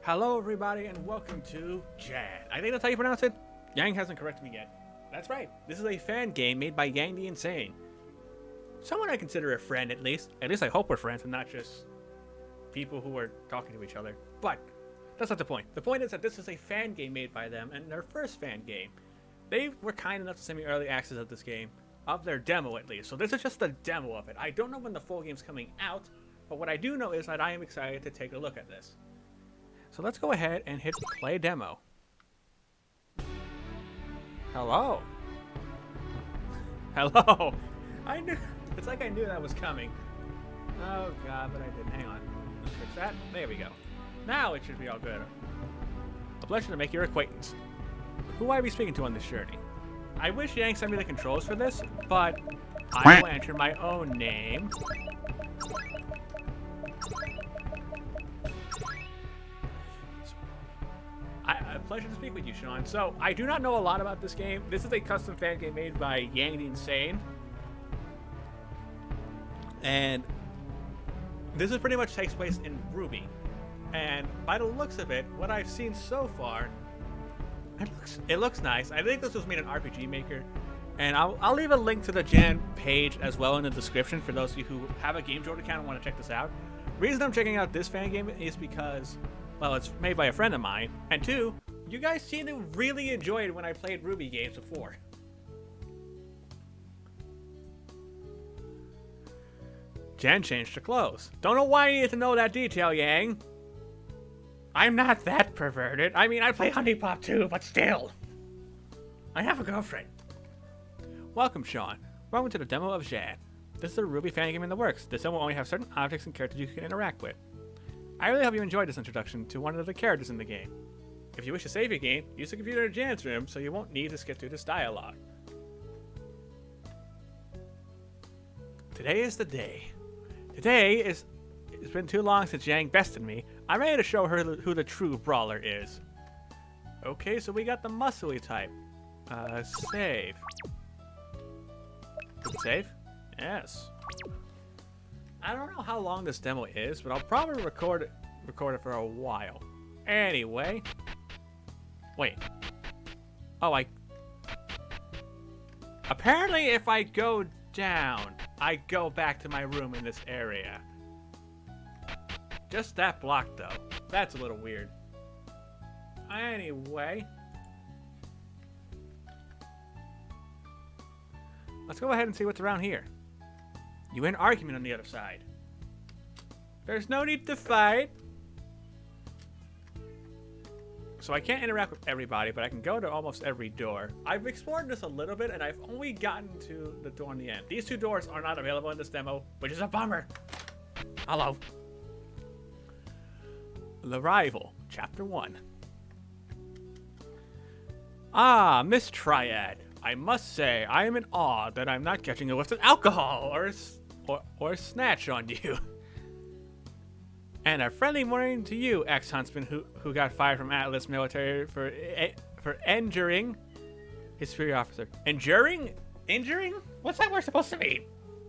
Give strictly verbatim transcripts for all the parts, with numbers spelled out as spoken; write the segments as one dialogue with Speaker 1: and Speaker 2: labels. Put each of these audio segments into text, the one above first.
Speaker 1: Hello everybody and welcome to Jad. I think that's how you pronounce it. Yang hasn't corrected me yet. That's right. This is a fan game made by Yang the Insane. Someone I consider a friend at least. At least I hope we're friends and not just people who are talking to each other. But that's not the point. The point is that this is a fan game made by them and their first fan game. They were kind enough to send me early access of this game. Of their demo at least. So this is just the demo of it. I don't know when the full game's coming out. But what I do know is that I am excited to take a look at this. So let's go ahead and hit play demo. Hello. Hello. I knew. It's like I knew that was coming. Oh god, but I didn't. Hang on. Let's fix that. There we go. Now it should be all good. A pleasure to make your acquaintance. Who will I be speaking to on this journey? I wish Yang sent me the controls for this, but I will enter my own name. I, a pleasure to speak with you, Sean. So, I do not know a lot about this game. This is a custom fan game made by Yang the Insane. And this is pretty much takes place in Ruby. And by the looks of it, what I've seen so far, it looks, it looks nice. I think this was made in R P G Maker. And I'll, I'll leave a link to the Jan page as well in the description for those of you who have a GameJolt account and want to check this out. The reason I'm checking out this fan game is because, well, it's made by a friend of mine, and two, you guys seem to really enjoy it when I played Ruby games before. Jan changed her clothes. Don't know why you need to know that detail, Yang. I'm not that perverted. I mean, I play Honey Pop too, but still. I have a girlfriend. Welcome, Sean. Welcome to the demo of Jad. This is a Ruby fan game in the works. This demo will only have certain objects and characters you can interact with. I really hope you enjoyed this introduction to one of the characters in the game. If you wish to save your game, use the computer in Jan's room so you won't need to skip through this dialogue. Today is the day. Today is... It's been too long since Yang bested me. I'm ready to show her who the true brawler is. Okay, so we got the muscly type. Uh, save. Did it save? Yes. I don't know how long this demo is, but I'll probably record it, record it for a while. Anyway. Wait. Oh, I... Apparently, if I go down, I go back to my room in this area. Just that block, though. That's a little weird. Anyway. Let's go ahead and see what's around here. You win argument on the other side. There's no need to fight. So I can't interact with everybody, but I can go to almost every door. I've explored this a little bit, and I've only gotten to the door in the end. These two doors are not available in this demo, which is a bummer. Hello. The Rival, Chapter one. Ah, Miss Triad. I must say, I am in awe that I'm not catching a whiff of alcohol or, or, or snatch on you. And a friendly morning to you, ex-huntsman who, who got fired from Atlas Military for for injuring his superior officer. Injuring? Injuring? What's that word supposed to mean?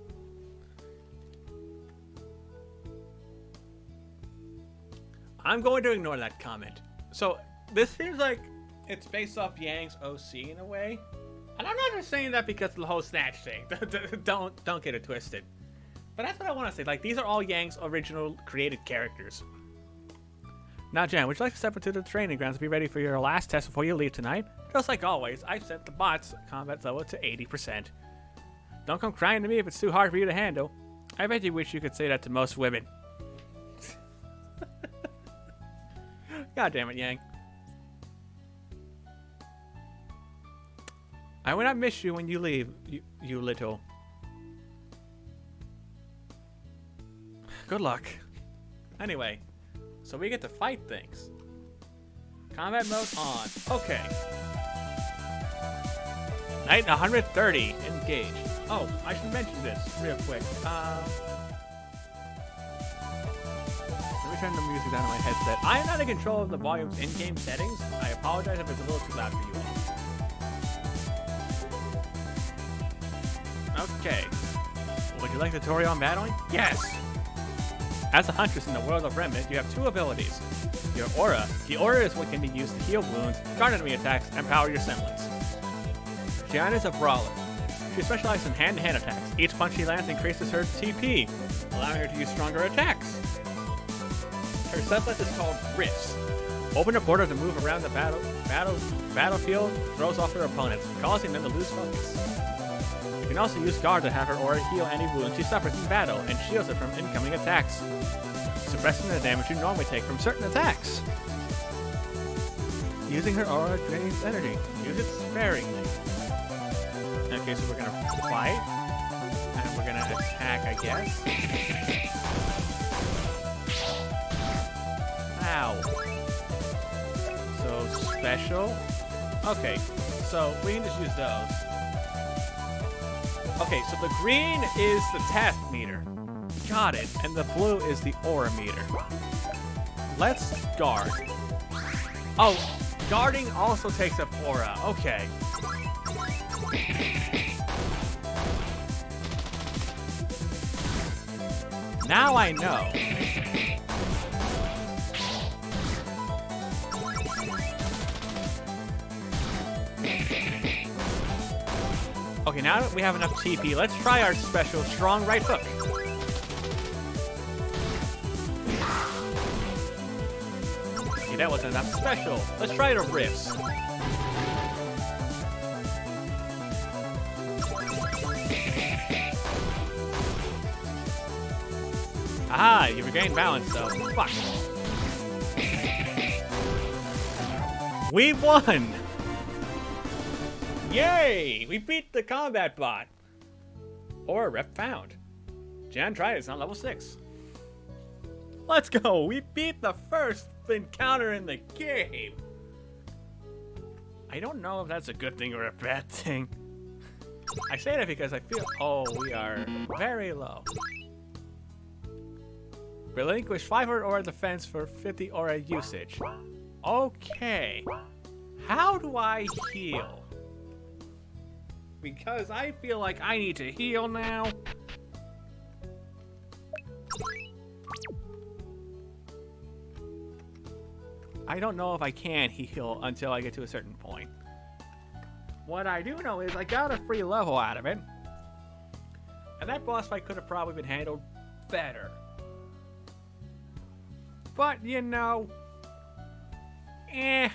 Speaker 1: I'm going to ignore that comment. So, this seems like it's based off Yang's O C in a way. And I'm not just saying that because of the whole snatch thing. don't don't get it twisted. But that's what I want to say. Like, these are all Yang's original created characters. Now, Jan, would you like to step into the training grounds to be ready for your last test before you leave tonight? Just like always, I've set the bot's combat level to eighty percent. Don't come crying to me if it's too hard for you to handle. I bet you wish you could say that to most women. God damn it, Yang. I will not miss you when you leave, you, you little. Good luck. Anyway, so we get to fight things. Combat mode on. Okay. Night one hundred thirty. Engage. Oh, I should mention this real quick. Um, let me turn the music down on my headset. I am not in control of the volume's in-game settings. I apologize if it's a little too loud for you all. Okay. Would you like the tutorial on battling? Yes! As a huntress in the world of Remnant, you have two abilities. Your aura. The aura is what can be used to heal wounds, guard enemy attacks, and power your semblance. Jan is a brawler. She specializes in hand-to-hand attacks. Each punch she lands increases her T P, allowing her to use stronger attacks. Her semblance is called Rifts. Open a portal to move around the battle, battle, battlefield, throws off her opponents, causing them to lose focus. You can also use Guard to have her aura heal any wounds she suffers in battle and shields it from incoming attacks, suppressing the damage you normally take from certain attacks. Using her aura drains energy. Use it sparingly. Okay, so we're gonna fight, and we're gonna attack, I guess. Ow. So, special. Okay, so we can just use those. Okay, so the green is the task meter. Got it. And the blue is the aura meter. Let's guard. Oh, guarding also takes up aura. Okay. Now I know. Okay, now that we have enough T P, let's try our special strong right hook. Okay, that wasn't enough special. Let's try the Rifts. Aha, you regained balance though. Fuck. We won! Yay! We beat the combat bot! Or rep found. Jan tried it's on level six. Let's go! We beat the first encounter in the game! I don't know if that's a good thing or a bad thing. I say that because I feel... Oh, we are very low. Relinquish five hundred aura defense for fifty aura usage. Okay. How do I heal? Because I feel like I need to heal now. I don't know if I can heal until I get to a certain point. What I do know is I got a free level out of it. And that boss fight could have probably been handled better. But, you know... Eh...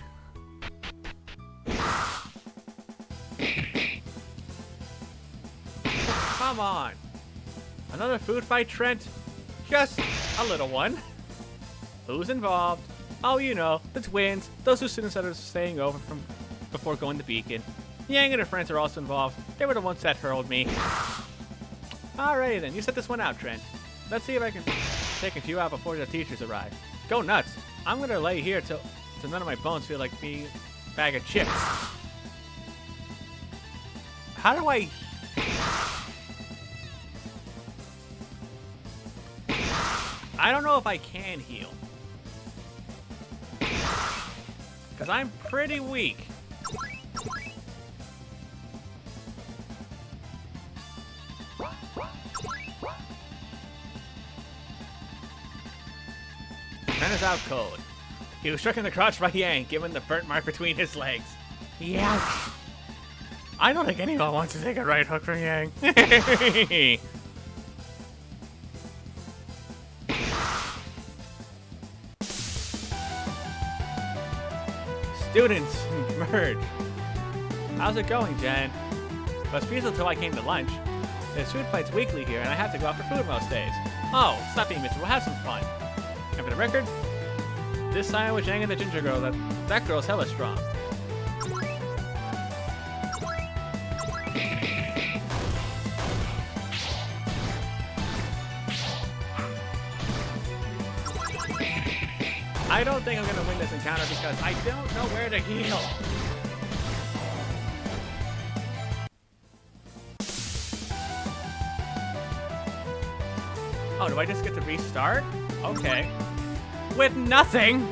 Speaker 1: Come on. Another food fight, Trent? Just a little one. Who's involved? Oh, you know, the twins, those two students that are staying over from before going to Beacon. Yang and her friends are also involved. They were the ones that hurled me. Alrighty then, you set this one out, Trent. Let's see if I can take a few out before the teachers arrive. Go nuts. I'm gonna lay here till, till none of my bones feel like being a bag of chips. How do I... I don't know if I can heal. Because I'm pretty weak. Trent is out cold. He was struck in the crotch by Yang, given the burnt mark between his legs. Yeah. I don't think anyone wants to take a right hook from Yang. Students, merge. How's it going, Jen? It was peaceful until I came to lunch. There's food fights weekly here, and I have to go out for food most days. Oh, stop being miserable. We'll have some fun. And for the record, this sign with Yang and the ginger girl, that, that girl's hella strong. I don't think I'm gonna win this encounter because I don't know where to heal. Oh, do I just get to restart? Okay. With nothing!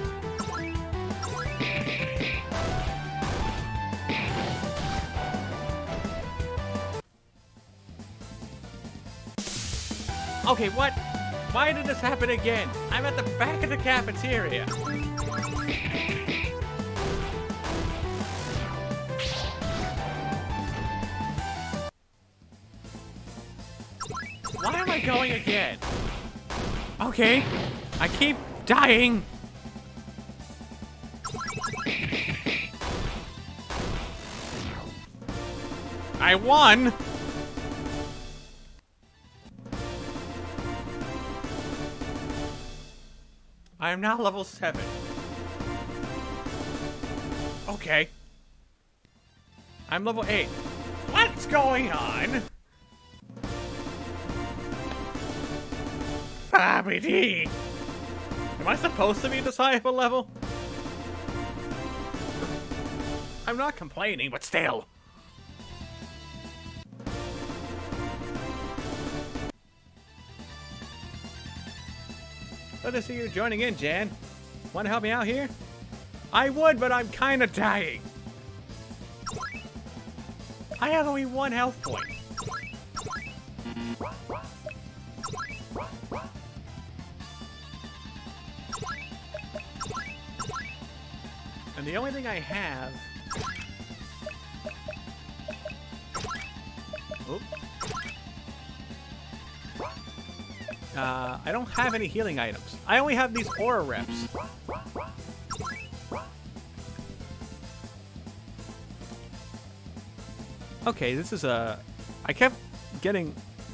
Speaker 1: Okay, what? Why did this happen again? I'm at the back of the cafeteria. I going again? Okay. I keep dying. I won. I am now level seven. Okay. I'm level eight. What's going on? Fabidi! Am I supposed to be this high of a level? I'm not complaining, but still. Good to see you joining in, Jan. Want to help me out here? I would, but I'm kind of dying. I have only one health point. And the only thing I have... Oop. Uh, I don't have any healing items. I only have these aura reps. Okay, this is a... I kept getting...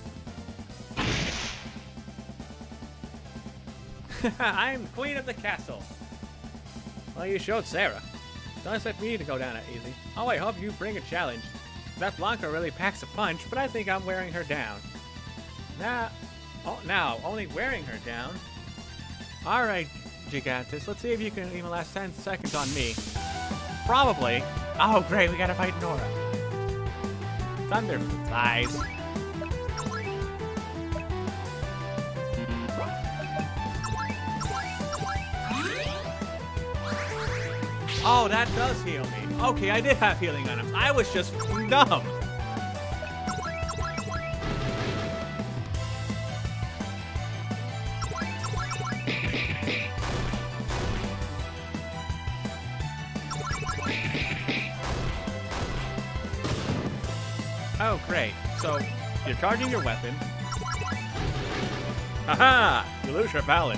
Speaker 1: I'm queen of the castle. Well, you showed Sarah. Don't expect me to go down that easy. Oh, I hope you bring a challenge. That Blanca really packs a punch, but I think I'm wearing her down. Now, oh, now only wearing her down. All right, Gigantus. Let's see if you can even last ten seconds on me. Probably. Oh, great. We gotta fight Nora. Thunder flies. Oh, that does heal me. Okay, I did have healing items. I was just dumb. Oh, great. So, you're charging your weapon. Haha! You lose your balance.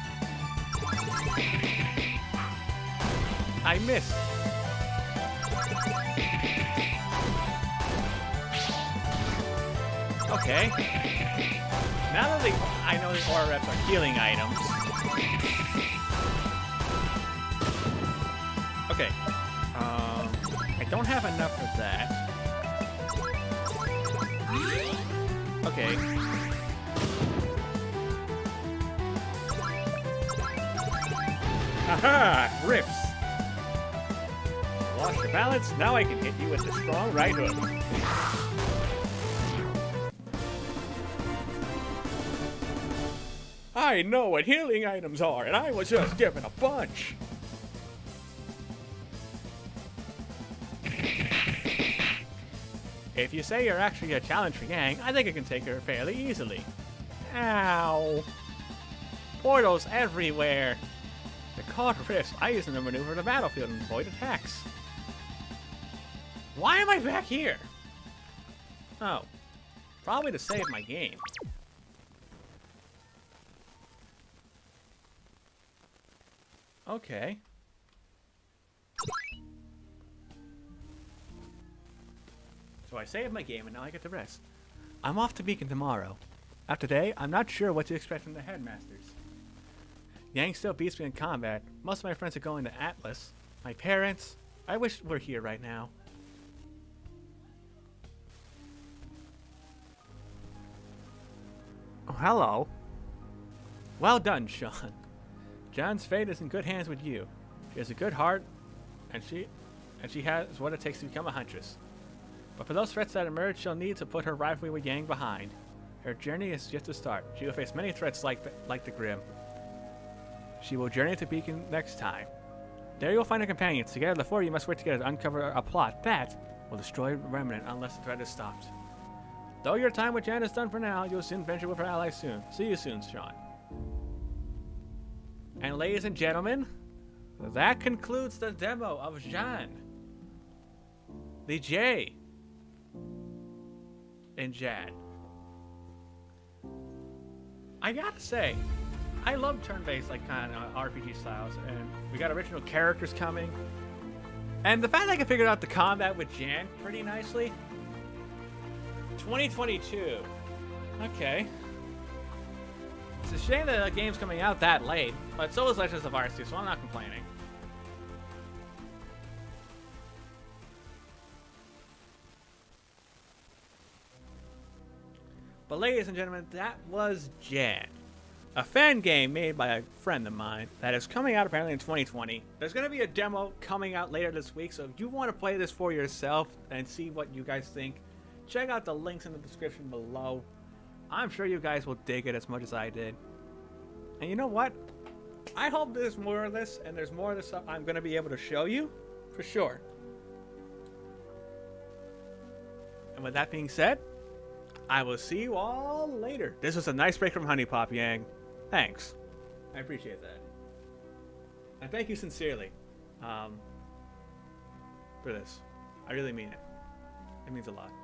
Speaker 1: I missed. Okay. Now that the, I know the aura reps are healing items. Okay. Um, I don't have enough of that. Okay. Haha! Rips! Lost your balance, now I can hit you with the strong right hook. I know what healing items are, and I was just given a bunch. If you say you're actually a challenge for Yang, I think I can take her fairly easily. Ow. Portals everywhere. The caught rifts I use them to maneuver the battlefield and avoid attacks. Why am I back here? Oh. Probably to save my game. Okay. So I saved my game and now I get to rest. I'm off to Beacon tomorrow. After today, I'm not sure what to expect from the headmasters. Yang still beats me in combat. Most of my friends are going to Atlas. My parents, I wish were here right now. Oh, hello. Well done, Sean. John's fate is in good hands with you. She has a good heart, and she and she has what it takes to become a huntress. But for those threats that emerge, she'll need to put her rivalry with Yang behind. Her journey is just to start. She will face many threats like the, like the Grim. She will journey to Beacon next time. There you'll find her companions. Together, the four of you must work together to uncover a plot that will destroy Remnant unless the threat is stopped. Though your time with Jan is done for now, you'll soon venture with her allies soon. See you soon, Sean. And ladies and gentlemen, that concludes the demo of Jan. The J in Jan. I gotta say, I love turn-based like kind of R P G styles, and we got original characters coming. And the fact that I can figure out the combat with Jan pretty nicely. twenty twenty-two. Okay. It's a shame that the game's coming out that late, but so is Legends of Arceus, so I'm not complaining. But ladies and gentlemen, that was Jan, a fan game made by a friend of mine that is coming out apparently in twenty twenty. There's going to be a demo coming out later this week, so if you want to play this for yourself and see what you guys think, check out the links in the description below. I'm sure you guys will dig it as much as I did. And you know what? I hope there's more of this, and there's more of this stuff I'm going to be able to show you, for sure. And with that being said, I will see you all later. This was a nice break from Honey Pop Yang. Thanks. I appreciate that. And thank you sincerely um, for this. I really mean it. It means a lot.